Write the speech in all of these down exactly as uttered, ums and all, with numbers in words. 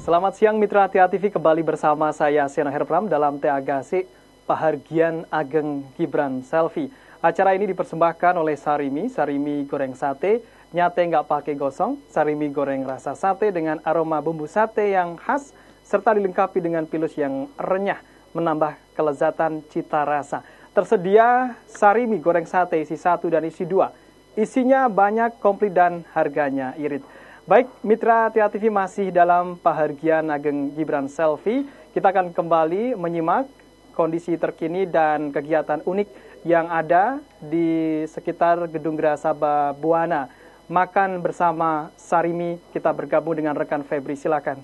Selamat siang Mitra T A T V, kembali bersama saya Seno Herpram dalam T A G A S I Pahargyan Ageng Gibran Selfie. Acara ini dipersembahkan oleh Sarimi, Sarimi goreng sate, nyate nggak pakai gosong, Sarimi goreng rasa sate dengan aroma bumbu sate yang khas, serta dilengkapi dengan pilus yang renyah, menambah kelezatan cita rasa. Tersedia Sarimi goreng sate isi satu dan isi dua. Isinya banyak, komplit, dan harganya irit. Baik, Mitra T A T V masih dalam Pahargyan Ageng Gibran Selfie. Kita akan kembali menyimak kondisi terkini dan kegiatan unik yang ada di sekitar Gedung Geraha Sabah Buana. Makan bersama Sarimi, kita bergabung dengan rekan Febri, silakan.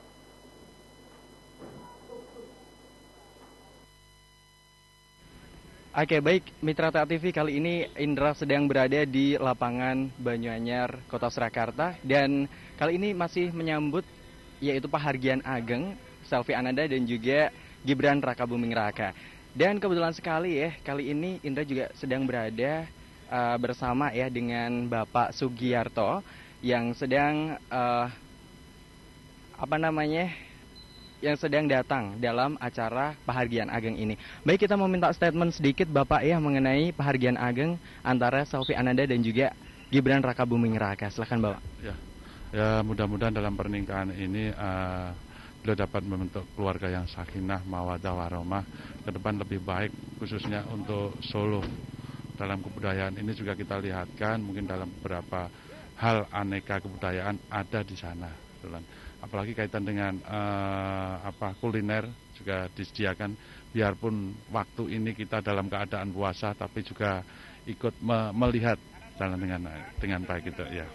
Oke, baik, Mitra T A T V, kali ini Indra sedang berada di lapangan Banyuanyar, Kota Surakarta, dan kali ini masih menyambut yaitu Pahargyan Ageng, Selfie Ananda, dan juga Gibran Rakabuming Raka. Dan kebetulan sekali ya, kali ini Indra juga sedang berada uh, bersama ya dengan Bapak Sugiyarto yang sedang uh, apa namanya? yang sedang datang dalam acara Pahargyan Ageng ini. Baik, kita mau minta statement sedikit Bapak ya mengenai Pahargyan Ageng antara Selfie Ananda dan juga Gibran Rakabuming Raka. Silakan Bapak. Ya, ya mudah-mudahan dalam pernikahan ini uh, beliau dapat membentuk keluarga yang sakinah, mawaddah, warahmah, ke depan lebih baik, khususnya untuk Solo. Dalam kebudayaan ini juga kita lihatkan mungkin dalam beberapa hal aneka kebudayaan ada di sana. Apalagi kaitan dengan uh, apa kuliner juga disediakan, biarpun waktu ini kita dalam keadaan puasa tapi juga ikut me melihat jalan dengan dengan baik itu ya.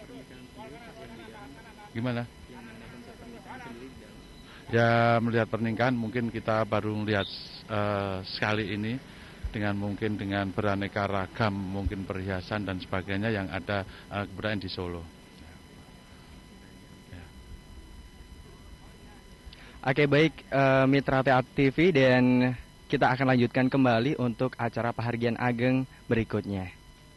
Gimana? Ya, melihat pernikahan mungkin kita baru melihat uh, sekali ini dengan mungkin dengan beraneka ragam mungkin perhiasan dan sebagainya yang ada uh, kebudayaan di Solo. Oke, baik, uh, Mitra T A T V, dan kita akan lanjutkan kembali untuk acara Pahargyan Ageng berikutnya.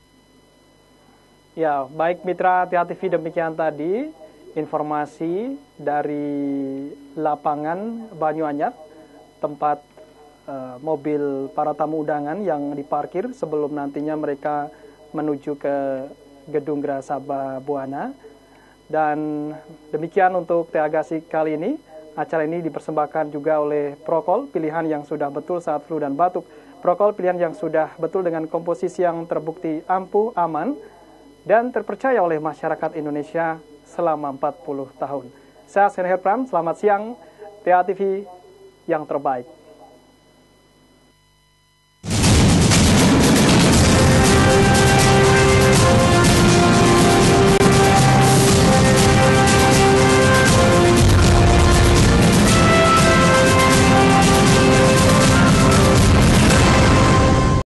Ya, baik Mitra T A T V, demikian tadi informasi dari lapangan Banyuanyar, tempat uh, mobil para tamu undangan yang diparkir sebelum nantinya mereka menuju ke Gedung Geraha Sabah Buana. Dan demikian untuk T A G A S I kali ini. Acara ini dipersembahkan juga oleh Prokol, pilihan yang sudah betul saat flu dan batuk. Prokol, pilihan yang sudah betul dengan komposisi yang terbukti ampuh, aman, dan terpercaya oleh masyarakat Indonesia selama empat puluh tahun. Saya Seno Herpram, selamat siang, T A T V yang terbaik.